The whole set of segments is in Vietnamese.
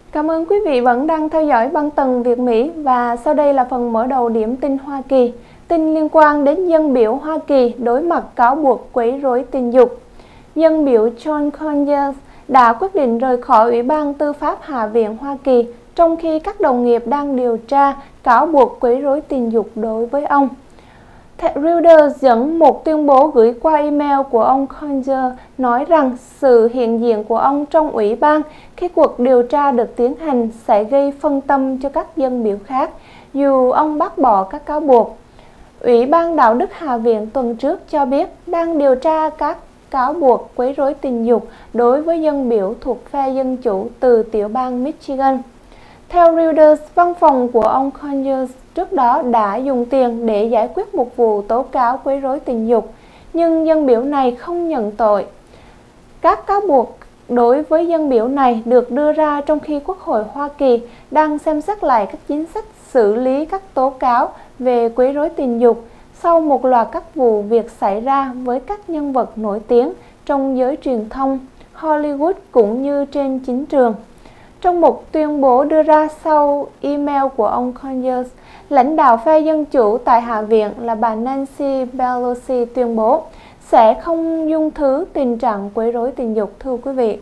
Cảm ơn quý vị vẫn đang theo dõi băng tần Việt Mỹ và sau đây là phần mở đầu điểm tin Hoa Kỳ. Tin liên quan đến dân biểu Hoa Kỳ đối mặt cáo buộc quấy rối tình dục. Dân biểu John Conyers đã quyết định rời khỏi Ủy ban Tư pháp Hạ viện Hoa Kỳ trong khi các đồng nghiệp đang điều tra cáo buộc quấy rối tình dục đối với ông. Reuters dẫn một tuyên bố gửi qua email của ông Conyers nói rằng sự hiện diện của ông trong ủy ban khi cuộc điều tra được tiến hành sẽ gây phân tâm cho các dân biểu khác, dù ông bác bỏ các cáo buộc. Ủy ban Đạo đức Hạ viện tuần trước cho biết đang điều tra các cáo buộc quấy rối tình dục đối với dân biểu thuộc phe Dân Chủ từ tiểu bang Michigan. Theo Reuters, văn phòng của ông Conyers trước đó đã dùng tiền để giải quyết một vụ tố cáo quấy rối tình dục, nhưng dân biểu này không nhận tội. Các cáo buộc đối với dân biểu này được đưa ra trong khi Quốc hội Hoa Kỳ đang xem xét lại các chính sách xử lý các tố cáo về quấy rối tình dục sau một loạt các vụ việc xảy ra với các nhân vật nổi tiếng trong giới truyền thông, Hollywood cũng như trên chính trường. Trong một tuyên bố đưa ra sau email của ông Conyers, lãnh đạo phe Dân Chủ tại Hạ viện là bà Nancy Pelosi tuyên bố sẽ không dung thứ tình trạng quấy rối tình dục, thưa quý vị.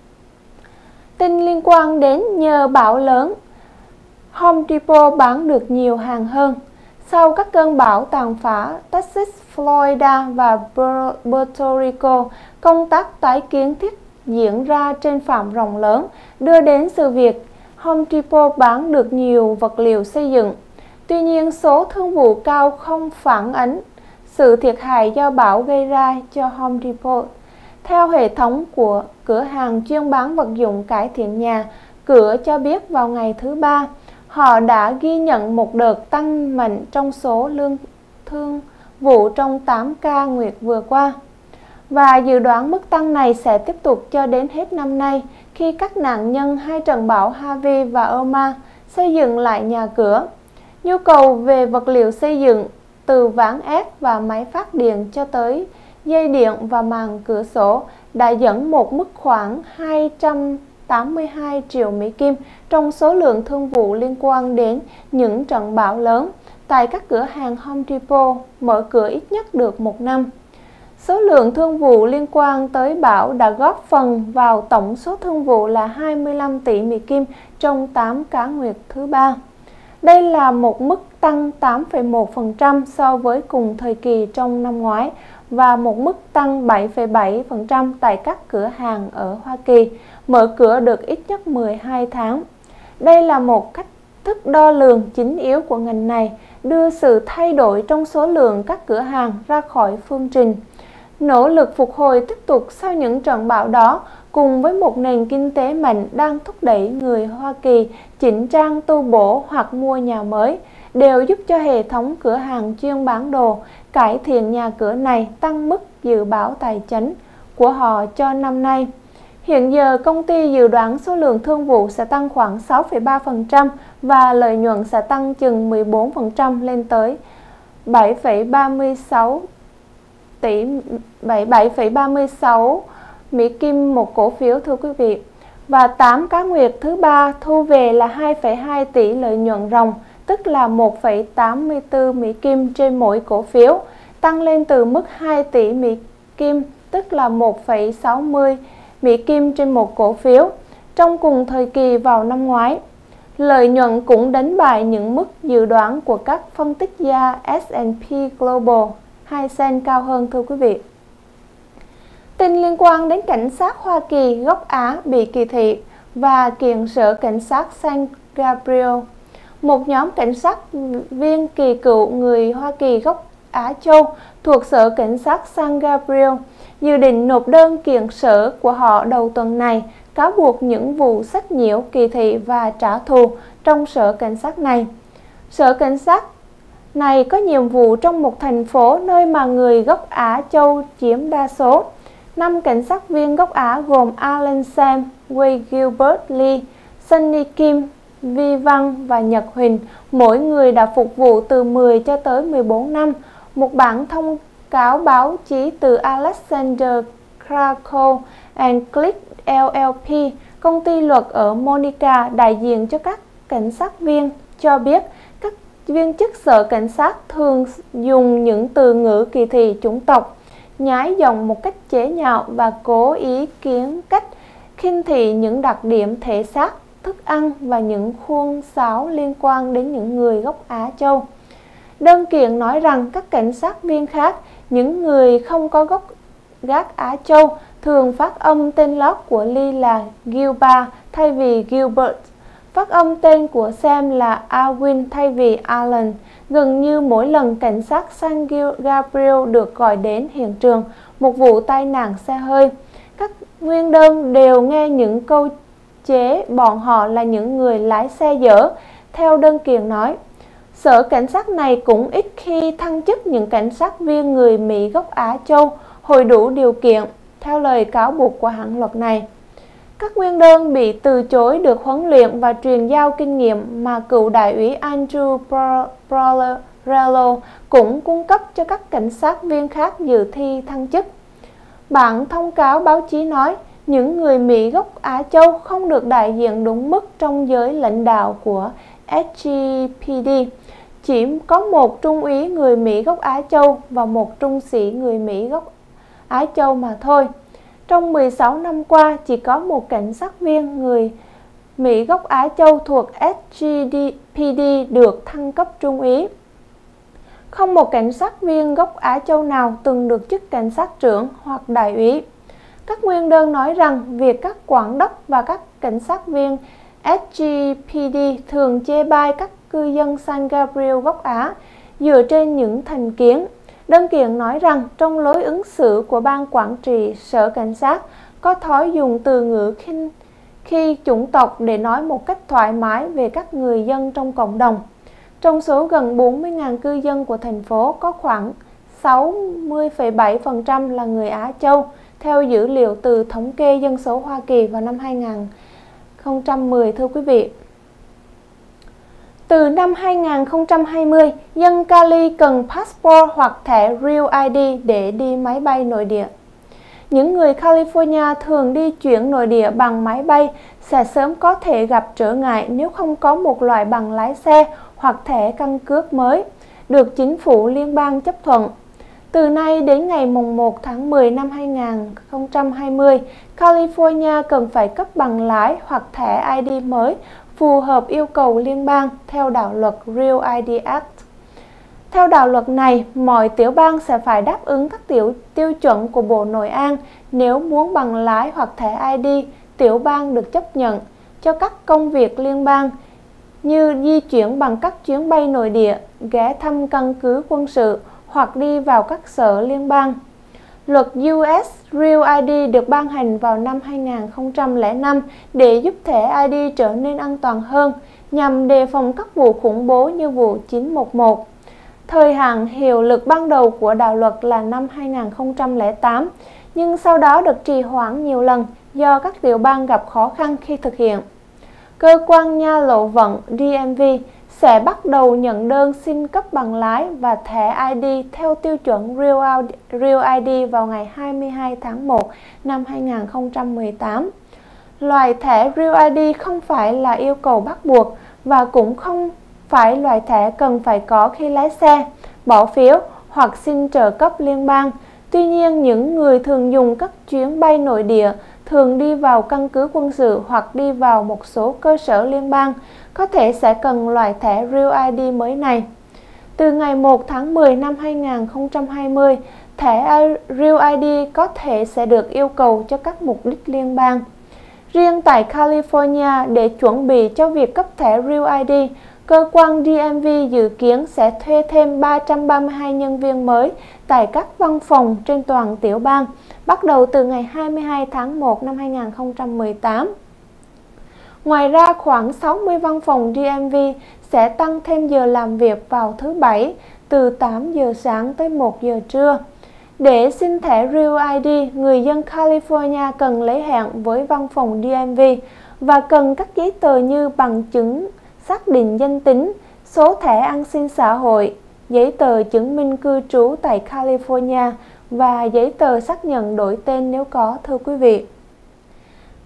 Tin liên quan đến nhờ bão lớn, Home Depot bán được nhiều hàng hơn. Sau các cơn bão tàn phá Texas, Florida và Puerto Rico, công tác tái kiến thiết diễn ra trên phạm rộng lớn, đưa đến sự việc Home Depot bán được nhiều vật liệu xây dựng. Tuy nhiên, số thương vụ cao không phản ánh sự thiệt hại do bão gây ra cho Home Depot. Theo hệ thống của cửa hàng chuyên bán vật dụng cải thiện nhà, Cửa cho biết vào ngày thứ Ba, họ đã ghi nhận một đợt tăng mạnh trong số lượng thương vụ trong 8 ca nguyệt vừa qua. Và dự đoán mức tăng này sẽ tiếp tục cho đến hết năm nay khi các nạn nhân hai trận bão Harvey và Irma xây dựng lại nhà cửa. Nhu cầu về vật liệu xây dựng từ ván ép và máy phát điện cho tới dây điện và màn cửa sổ đã dẫn một mức khoảng 282 triệu Mỹ Kim trong số lượng thương vụ liên quan đến những trận bão lớn tại các cửa hàng Home Depot mở cửa ít nhất được một năm. Số lượng thương vụ liên quan tới bão đã góp phần vào tổng số thương vụ là 25 tỷ Mỹ Kim trong 8 cá nguyệt thứ Ba. Đây là một mức tăng 8,1% so với cùng thời kỳ trong năm ngoái và một mức tăng 7,7% tại các cửa hàng ở Hoa Kỳ mở cửa được ít nhất 12 tháng. Đây là một cách thức đo lường chính yếu của ngành này, đưa sự thay đổi trong số lượng các cửa hàng ra khỏi phương trình. Nỗ lực phục hồi tiếp tục sau những trận bão đó, cùng với một nền kinh tế mạnh đang thúc đẩy người Hoa Kỳ chỉnh trang tu bổ hoặc mua nhà mới, đều giúp cho hệ thống cửa hàng chuyên bán đồ cải thiện nhà cửa này tăng mức dự báo tài chính của họ cho năm nay. Hiện giờ, công ty dự đoán số lượng thương vụ sẽ tăng khoảng 6,3% và lợi nhuận sẽ tăng chừng 14% lên tới 7,36 Mỹ Kim một cổ phiếu, thưa quý vị. Và 8 cá nguyệt thứ Ba thu về là 2,2 tỷ lợi nhuận ròng, tức là 1,84 Mỹ Kim trên mỗi cổ phiếu, tăng lên từ mức 2 tỷ Mỹ Kim, tức là 1,60 Mỹ Kim trên một cổ phiếu trong cùng thời kỳ vào năm ngoái. Lợi nhuận cũng đánh bại những mức dự đoán của các phân tích gia S&P Global 2 cent cao hơn, thưa quý vị. Tin liên quan đến cảnh sát Hoa Kỳ gốc Á bị kỳ thị và kiện Sở Cảnh sát San Gabriel. Một nhóm cảnh sát viên kỳ cựu người Hoa Kỳ gốc Á Châu thuộc Sở Cảnh sát San Gabriel dự định nộp đơn kiện sở của họ đầu tuần này, cáo buộc những vụ sách nhiễu, kỳ thị và trả thù trong sở cảnh sát này. Sở cảnh sát này có nhiệm vụ trong một thành phố nơi mà người gốc Á Châu chiếm đa số. 5 cảnh sát viên gốc Á gồm Alan Sam, Wade Gilbert Lee, Sunny Kim, Vi Văn và Nhật Huỳnh, mỗi người đã phục vụ từ 10 cho tới 14 năm. Một bản thông cáo báo chí từ Alexander Krakow and Click LLP công ty luật ở Monica, đại diện cho các cảnh sát viên, cho biết các viên chức sở cảnh sát thường dùng những từ ngữ kỳ thị chủng tộc, nhái giọng một cách chế nhạo và cố ý kiến cách khinh thị những đặc điểm thể xác, thức ăn và những khuôn sáo liên quan đến những người gốc Á Châu. Đơn kiện nói rằng các cảnh sát viên khác, những người không có gốc gác Á Châu, thường phát âm tên lót của Lee là Gilbert thay vì Gilbert, phát âm tên của Sam là Alwyn thay vì Alan. Gần như mỗi lần cảnh sát San Gabriel được gọi đến hiện trường một vụ tai nạn xe hơi, các nguyên đơn đều nghe những câu chế bọn họ là những người lái xe dở. Theo đơn kiện nói, sở cảnh sát này cũng ít khi thăng chức những cảnh sát viên người Mỹ gốc Á Châu hồi đủ điều kiện, theo lời cáo buộc của hãng luật này. Các nguyên đơn bị từ chối được huấn luyện và truyền giao kinh nghiệm mà cựu đại úy Andrew Brolerello cũng cung cấp cho các cảnh sát viên khác dự thi thăng chức. Bản thông cáo báo chí nói, những người Mỹ gốc Á Châu không được đại diện đúng mức trong giới lãnh đạo của SGPD. Chỉ có một trung úy người Mỹ gốc Á Châu và một trung sĩ người Mỹ gốc Á Châu mà thôi. Trong 16 năm qua, chỉ có một cảnh sát viên người Mỹ gốc Á Châu thuộc SGPD được thăng cấp trung úy. Không một cảnh sát viên gốc Á Châu nào từng được chức cảnh sát trưởng hoặc đại úy. Các nguyên đơn nói rằng việc các quản đốc và các cảnh sát viên SGPD thường chê bai các cư dân San Gabriel gốc Á dựa trên những thành kiến. Đơn kiện nói rằng trong lối ứng xử của ban quản trị sở cảnh sát có thói dùng từ ngữ khi chủng tộc để nói một cách thoải mái về các người dân trong cộng đồng. Trong số gần 40.000 cư dân của thành phố, có khoảng 60,7% là người Á Châu, theo dữ liệu từ thống kê dân số Hoa Kỳ vào năm 2010, thưa quý vị. Từ năm 2020, dân Cali cần passport hoặc thẻ Real ID để đi máy bay nội địa. Những người California thường đi chuyển nội địa bằng máy bay sẽ sớm có thể gặp trở ngại nếu không có một loại bằng lái xe hoặc thẻ căn cước mới, được chính phủ liên bang chấp thuận. Từ nay đến ngày 1 tháng 10 năm 2020, California cần phải cấp bằng lái hoặc thẻ ID mới phù hợp yêu cầu liên bang theo đạo luật Real ID Act. Theo đạo luật này, mọi tiểu bang sẽ phải đáp ứng các tiêu chuẩn của Bộ Nội an nếu muốn bằng lái hoặc thẻ ID tiểu bang được chấp nhận cho các công việc liên bang như di chuyển bằng các chuyến bay nội địa, ghé thăm căn cứ quân sự hoặc đi vào các sở liên bang. Luật US Real ID được ban hành vào năm 2005 để giúp thẻ ID trở nên an toàn hơn, nhằm đề phòng các vụ khủng bố như vụ 911. Thời hạn hiệu lực ban đầu của đạo luật là năm 2008, nhưng sau đó được trì hoãn nhiều lần do các tiểu bang gặp khó khăn khi thực hiện. Cơ quan nha lộ vận DMV sẽ bắt đầu nhận đơn xin cấp bằng lái và thẻ ID theo tiêu chuẩn Real ID vào ngày 22 tháng 1 năm 2018. Loại thẻ Real ID không phải là yêu cầu bắt buộc và cũng không phải loại thẻ cần phải có khi lái xe, bỏ phiếu hoặc xin trợ cấp liên bang. Tuy nhiên, những người thường dùng các chuyến bay nội địa, thường đi vào căn cứ quân sự hoặc đi vào một số cơ sở liên bang, có thể sẽ cần loại thẻ Real ID mới này. Từ ngày 1 tháng 10 năm 2020, thẻ Real ID có thể sẽ được yêu cầu cho các mục đích liên bang. Riêng tại California, để chuẩn bị cho việc cấp thẻ Real ID, cơ quan DMV dự kiến sẽ thuê thêm 332 nhân viên mới tại các văn phòng trên toàn tiểu bang, bắt đầu từ ngày 22 tháng 1 năm 2018. Ngoài ra, khoảng 60 văn phòng DMV sẽ tăng thêm giờ làm việc vào thứ Bảy từ 8 giờ sáng tới 1 giờ trưa. Để xin thẻ Real ID, người dân California cần lấy hẹn với văn phòng DMV và cần các giấy tờ như bằng chứng xác định danh tính, số thẻ an sinh xã hội, giấy tờ chứng minh cư trú tại California và giấy tờ xác nhận đổi tên nếu có, thưa quý vị.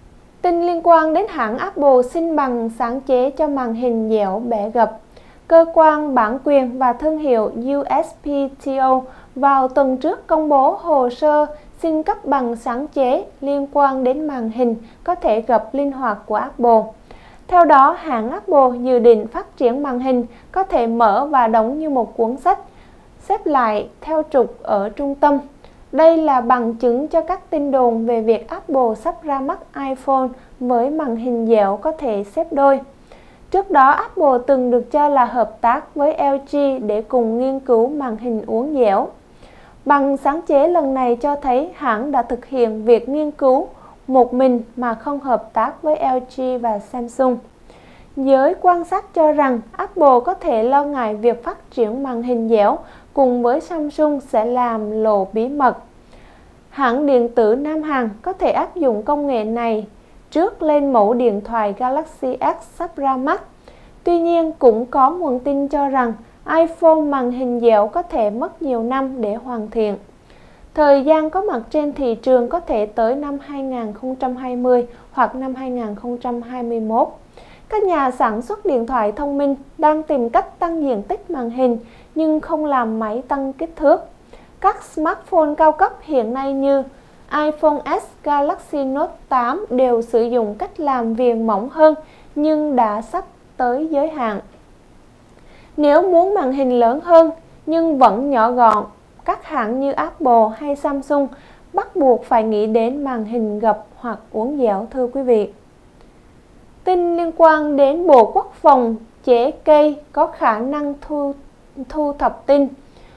Tin liên quan đến hãng Apple xin bằng sáng chế cho màn hình dẻo bẻ gập. Cơ quan bản quyền và thương hiệu USPTO vào tuần trước công bố hồ sơ xin cấp bằng sáng chế liên quan đến màn hình có thể gập linh hoạt của Apple. Theo đó, hãng Apple dự định phát triển màn hình có thể mở và đóng như một cuốn sách, xếp lại theo trục ở trung tâm. Đây là bằng chứng cho các tin đồn về việc Apple sắp ra mắt iPhone với màn hình dẻo có thể xếp đôi. Trước đó, Apple từng được cho là hợp tác với LG để cùng nghiên cứu màn hình uốn dẻo. Bằng sáng chế lần này cho thấy hãng đã thực hiện việc nghiên cứu một mình mà không hợp tác với LG và Samsung. Giới quan sát cho rằng Apple có thể lo ngại việc phát triển màn hình dẻo cùng với Samsung sẽ làm lộ bí mật. Hãng điện tử Nam Hàn có thể áp dụng công nghệ này trước lên mẫu điện thoại Galaxy S sắp ra mắt. Tuy nhiên, cũng có nguồn tin cho rằng iPhone màn hình dẻo có thể mất nhiều năm để hoàn thiện. Thời gian có mặt trên thị trường có thể tới năm 2020 hoặc năm 2021. Các nhà sản xuất điện thoại thông minh đang tìm cách tăng diện tích màn hình nhưng không làm máy tăng kích thước. Các smartphone cao cấp hiện nay như iPhone X, Galaxy Note 8 đều sử dụng cách làm viền mỏng hơn nhưng đã sắp tới giới hạn. Nếu muốn màn hình lớn hơn nhưng vẫn nhỏ gọn, các hãng như Apple hay Samsung bắt buộc phải nghĩ đến màn hình gập hoặc uốn dẻo, thưa quý vị. Tin liên quan đến Bộ Quốc phòng chế cây có khả năng thu thập tin.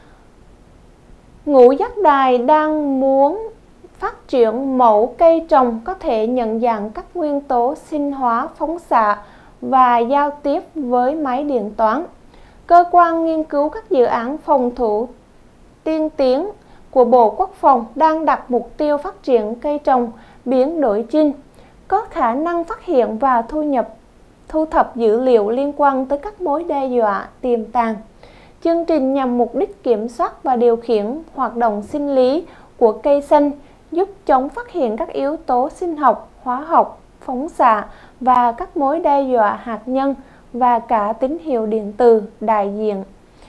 Ngũ Giác Đài đang muốn phát triển mẫu cây trồng có thể nhận dạng các nguyên tố sinh hóa phóng xạ và giao tiếp với máy điện toán. Cơ quan nghiên cứu các dự án phòng thủ tiên tiến của Bộ Quốc phòng đang đặt mục tiêu phát triển cây trồng biến đổi gene, có khả năng phát hiện và thu thập dữ liệu liên quan tới các mối đe dọa tiềm tàng. Chương trình nhằm mục đích kiểm soát và điều khiển hoạt động sinh lý của cây xanh, giúp chống phát hiện các yếu tố sinh học, hóa học, phóng xạ và các mối đe dọa hạt nhân và cả tín hiệu điện từ. Đại diện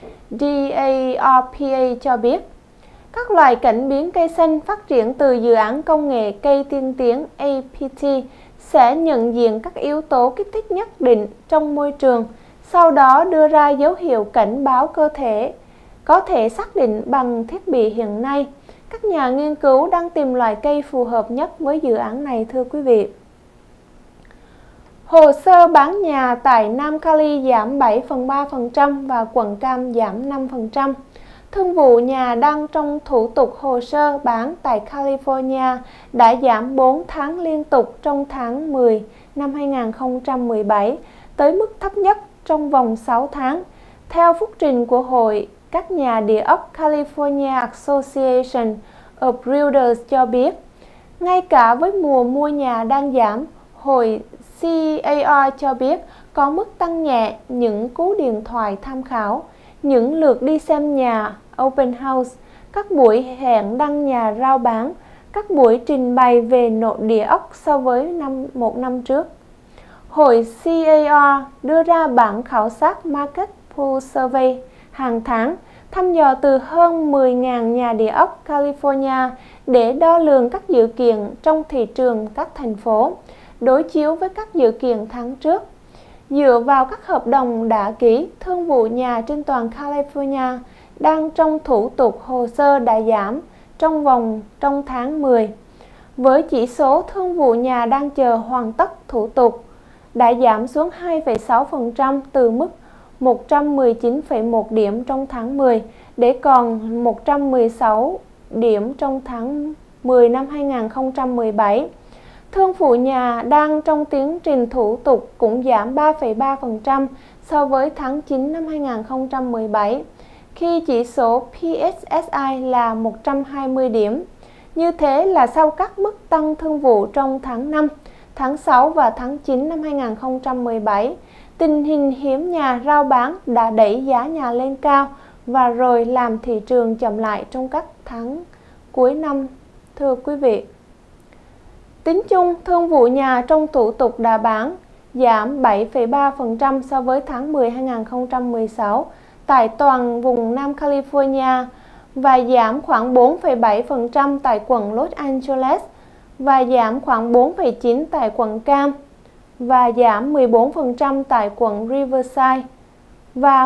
DARPA cho biết, các loài cảnh biến cây xanh phát triển từ dự án công nghệ cây tiên tiến APT sẽ nhận diện các yếu tố kích thích nhất định trong môi trường, sau đó đưa ra dấu hiệu cảnh báo cơ thể có thể xác định bằng thiết bị hiện nay. Các nhà nghiên cứu đang tìm loại cây phù hợp nhất với dự án này, thưa quý vị. Hồ sơ bán nhà tại Nam Cali giảm 7,3% và quận Cam giảm 5%. Thương vụ nhà đang trong thủ tục hồ sơ bán tại California đã giảm 4 tháng liên tục trong tháng 10 năm 2017 tới mức thấp nhất trong vòng 6 tháng. Theo phúc trình của Hội các nhà địa ốc California Association of Realtors cho biết, ngay cả với mùa mua nhà đang giảm, Hội CAR cho biết có mức tăng nhẹ những cú điện thoại tham khảo, những lượt đi xem nhà open house, các buổi hẹn đăng nhà rao bán, các buổi trình bày về nội địa ốc so với một năm trước. Hội CAR đưa ra bản khảo sát Market Pulse Survey hàng tháng, thăm dò từ hơn 10.000 nhà địa ốc California để đo lường các dự kiện trong thị trường các thành phố, đối chiếu với các dự kiện tháng trước. Dựa vào các hợp đồng đã ký, thương vụ nhà trên toàn California đang trong thủ tục hồ sơ đã giảm trong tháng 10. Với chỉ số thương vụ nhà đang chờ hoàn tất thủ tục đã giảm xuống 2,6% từ mức 119,1 điểm trong tháng 10 để còn 116 điểm trong tháng 10 năm 2017. Thương vụ nhà đang trong tiến trình thủ tục cũng giảm 3,3% so với tháng 9 năm 2017, khi chỉ số PSSI là 120 điểm. Như thế là sau các mức tăng thương vụ trong tháng 5, tháng 6 và tháng 9 năm 2017, tình hình hiếm nhà rao bán đã đẩy giá nhà lên cao và rồi làm thị trường chậm lại trong các tháng cuối năm, thưa quý vị. Tính chung, thương vụ nhà trong thủ tục đã bán giảm 7,3% so với tháng 10 2016 tại toàn vùng Nam California và giảm khoảng 4,7% tại quận Los Angeles và giảm khoảng 4,9% tại quận Cam và giảm 14% tại quận Riverside và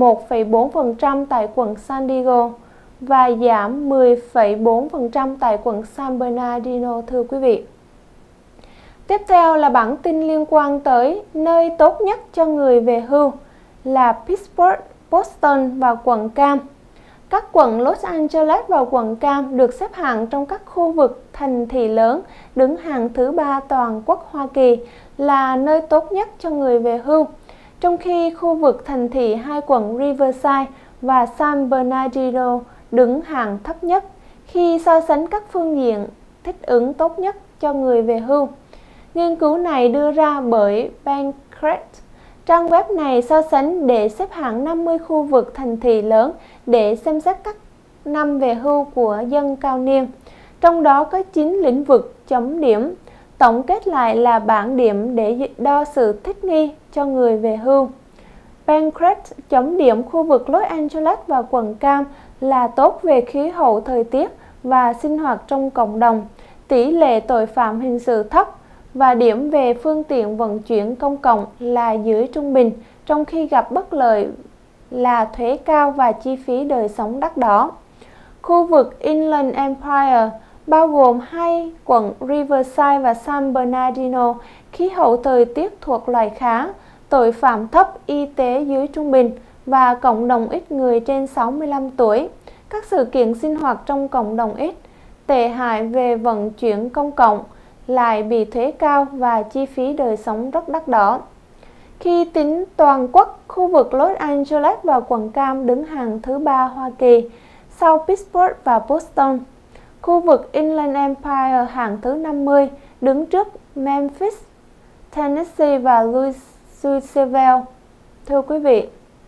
11,4% tại quận San Diego và giảm 10,4% tại quận San Bernardino, thưa quý vị. Tiếp theo là bản tin liên quan tới nơi tốt nhất cho người về hưu là Pittsburgh, Boston và quận Cam. Các quận Los Angeles và quận Cam được xếp hạng trong các khu vực thành thị lớn đứng hàng thứ 3 toàn quốc Hoa Kỳ là nơi tốt nhất cho người về hưu, trong khi khu vực thành thị hai quận Riverside và San Bernardino đứng hàng thấp nhất khi so sánh các phương diện thích ứng tốt nhất cho người về hưu. Nghiên cứu này đưa ra bởi Bankrate. Trang web này so sánh để xếp hạng 50 khu vực thành thị lớn để xem xét các năm về hưu của dân cao niên. Trong đó có 9 lĩnh vực chấm điểm. Tổng kết lại là bảng điểm để đo sự thích nghi cho người về hưu. Bankrate chấm điểm khu vực Los Angeles và quận Cam là tốt về khí hậu thời tiết và sinh hoạt trong cộng đồng, tỷ lệ tội phạm hình sự thấp và điểm về phương tiện vận chuyển công cộng là dưới trung bình, trong khi gặp bất lợi là thuế cao và chi phí đời sống đắt đỏ. Khu vực Inland Empire bao gồm hai quận Riverside và San Bernardino, khí hậu thời tiết thuộc loại khá, tội phạm thấp, y tế dưới trung bình và cộng đồng ít người trên 65 tuổi. Các sự kiện sinh hoạt trong cộng đồng ít, tệ hại về vận chuyển công cộng, lại bị thuế cao và chi phí đời sống rất đắt đỏ. Khi tính toàn quốc, khu vực Los Angeles và quận Cam đứng hàng thứ 3 Hoa Kỳ, sau Pittsburgh và Boston. Khu vực Inland Empire hạng thứ 50, đứng trước Memphis, Tennessee và Louisville. Thưa quý vị,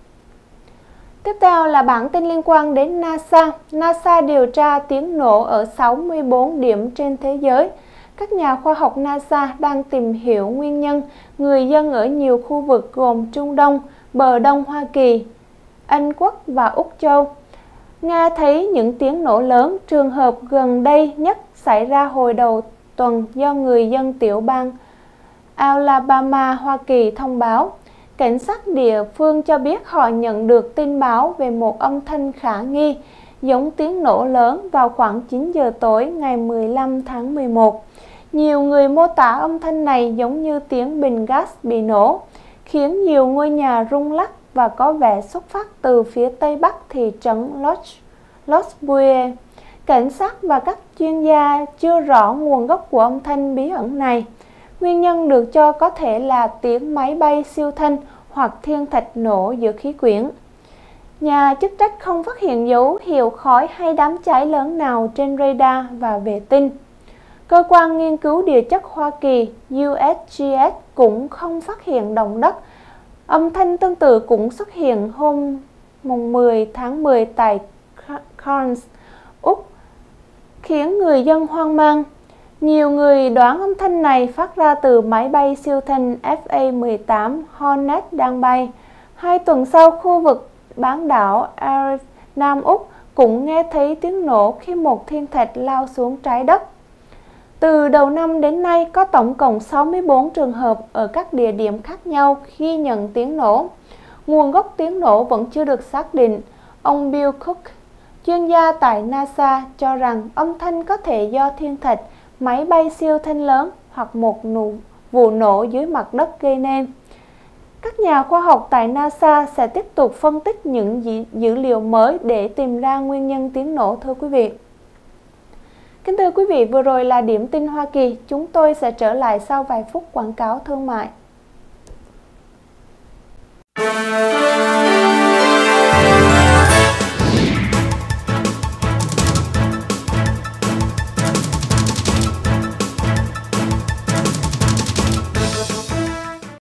tiếp theo là bản tin liên quan đến NASA. NASA điều tra tiếng nổ ở 64 điểm trên thế giới. Các nhà khoa học NASA đang tìm hiểu nguyên nhân người dân ở nhiều khu vực gồm Trung Đông, bờ Đông Hoa Kỳ, Anh Quốc và Úc Châu nghe thấy những tiếng nổ lớn. Trường hợp gần đây nhất xảy ra hồi đầu tuần do người dân tiểu bang Alabama, Hoa Kỳ thông báo. Cảnh sát địa phương cho biết họ nhận được tin báo về một âm thanh khả nghi giống tiếng nổ lớn vào khoảng 9 giờ tối ngày 15 tháng 11. Nhiều người mô tả âm thanh này giống như tiếng bình gas bị nổ, khiến nhiều ngôi nhà rung lắc và có vẻ xuất phát từ phía tây bắc thị trấn Los Buie. Cảnh sát và các chuyên gia chưa rõ nguồn gốc của âm thanh bí ẩn này. Nguyên nhân được cho có thể là tiếng máy bay siêu thanh hoặc thiên thạch nổ giữa khí quyển. Nhà chức trách không phát hiện dấu hiệu khói hay đám cháy lớn nào trên radar và vệ tinh. Cơ quan nghiên cứu địa chất Hoa Kỳ USGS cũng không phát hiện động đất. Âm thanh tương tự cũng xuất hiện hôm 10 tháng 10 tại Cairns, Úc, khiến người dân hoang mang. Nhiều người đoán âm thanh này phát ra từ máy bay siêu thanh FA-18 Hornet đang bay. 2 tuần sau, khu vực bán đảo Arran, Nam Úc cũng nghe thấy tiếng nổ khi một thiên thạch lao xuống trái đất. Từ đầu năm đến nay, có tổng cộng 64 trường hợp ở các địa điểm khác nhau ghi nhận tiếng nổ. Nguồn gốc tiếng nổ vẫn chưa được xác định. Ông Bill Cook, chuyên gia tại NASA, cho rằng âm thanh có thể do thiên thạch, máy bay siêu thanh lớn hoặc một vụ nổ dưới mặt đất gây nên. Các nhà khoa học tại NASA sẽ tiếp tục phân tích những dữ liệu mới để tìm ra nguyên nhân tiếng nổ, thưa quý vị. Kính thưa quý vị, vừa rồi là điểm tin Hoa Kỳ. Chúng tôi sẽ trở lại sau vài phút quảng cáo thương mại.